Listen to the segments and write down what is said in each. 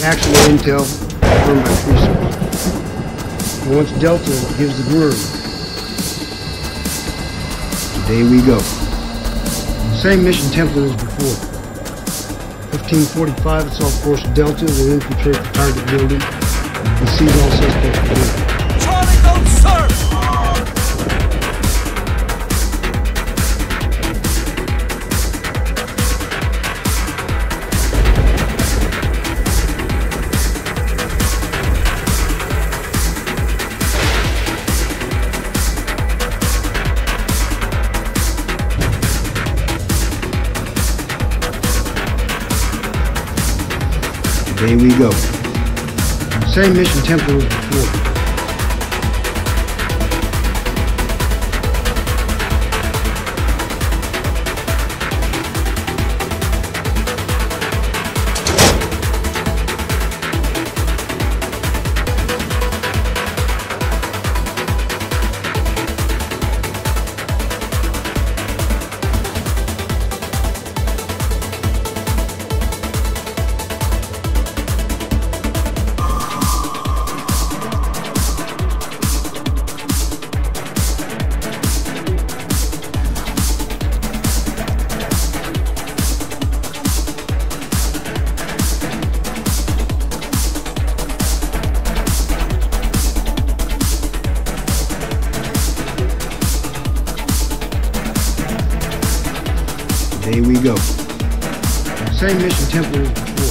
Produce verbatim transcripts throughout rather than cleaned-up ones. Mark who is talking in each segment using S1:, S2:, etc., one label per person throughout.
S1: Actual intel confirmed by three sources. And once Delta gives the word, today we go. Same mission template as before. fifteen forty-five, it's off course Delta will infiltrate the target building and seize all suspects within.
S2: Charlie, don't serve!
S1: Today we go. Same mission template as before. Today we go. Same mission template as before.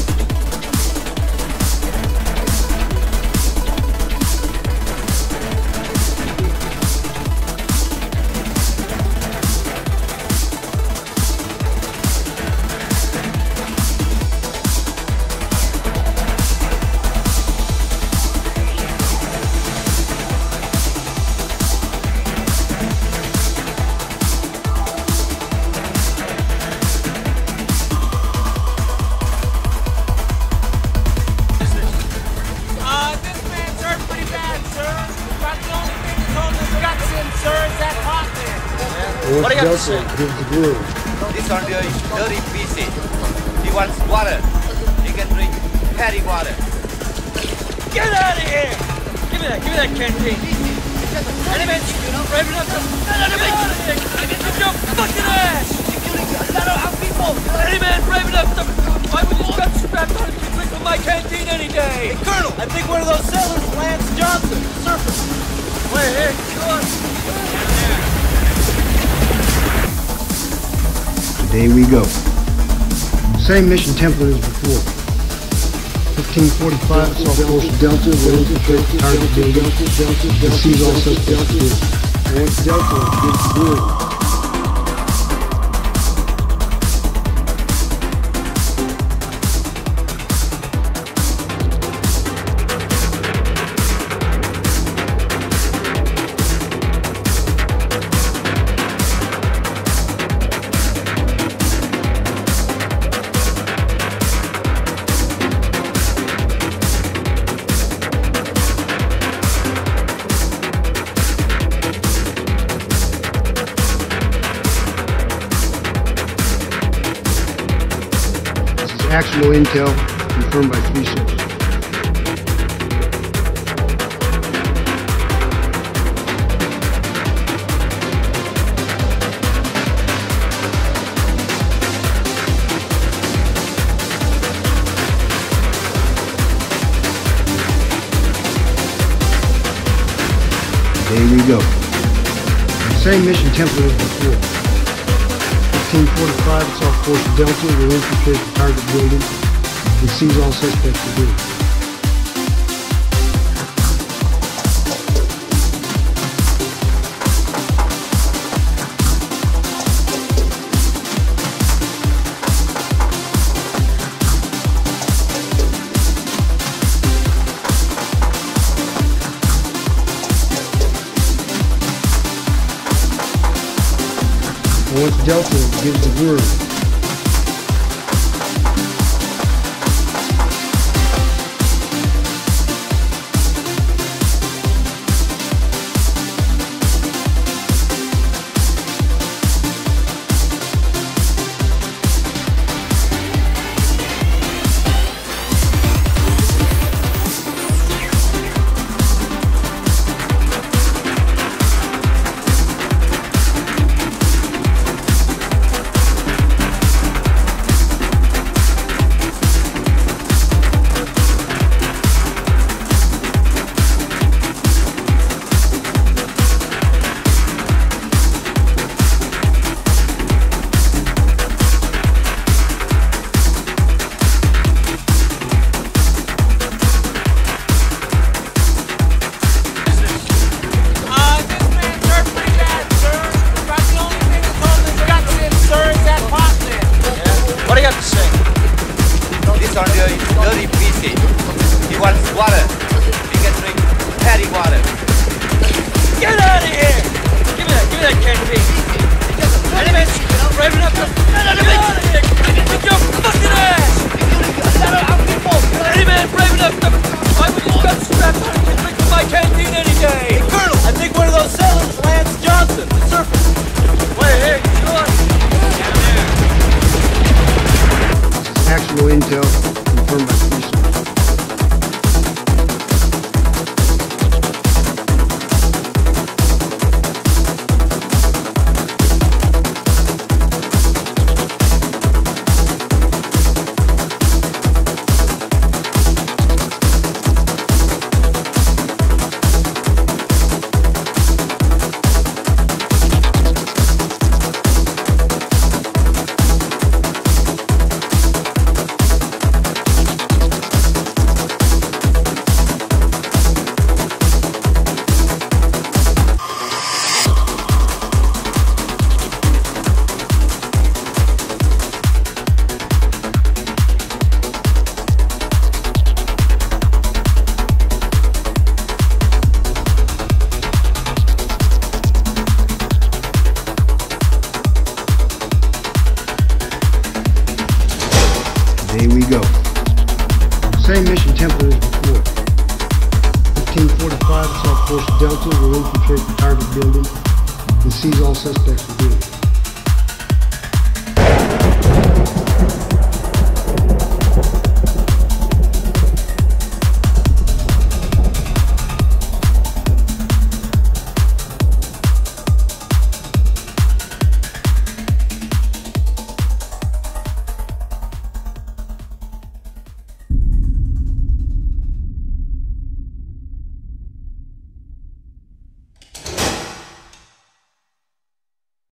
S2: What do you have to say?
S1: Gives the word.
S3: This soldier is very busy. He wants water. He can drink carry water.
S2: Get out of here! Give me that, give me that canteen. Any man, brave enough to... Let him out of here! Give your fucking ass! A lot of our people! Any man brave enough to... Why would you gun strapped on him to drink from my canteen any day?
S3: Hey, Colonel! I think one of those sailors, Lance Johnson, surfer.
S2: Wait, hey, come on.
S1: Today we go. Same mission template as before. fifteen forty-five, it's off course Delta will infiltrate the target building and seize all suspects within. And once Delta gives the word, actual intel confirmed by three sources. There we go. Same mission template as before. fifteen forty-five, it's off course Delta will infiltrate the target building and seize all suspects within. Once Delta gives the word,
S3: busy. He wants water. He can drink patty water.
S2: Get out of here! Give me that, give me that canteen. Any man brave enough to get out of here! Get your fucking ass! Any man brave enough to... I would just gun strapped on and drink from my canteen any day!
S4: Hey, Colonel, I think one of those sailors is Lance Johnson, the surfer.
S2: Wait, hey, you know what? Down there.
S1: Actual intel confirmed by police. Here we go. Same mission template as before. fifteen forty-five, Assault Force Delta will infiltrate the target building and seize all suspects within.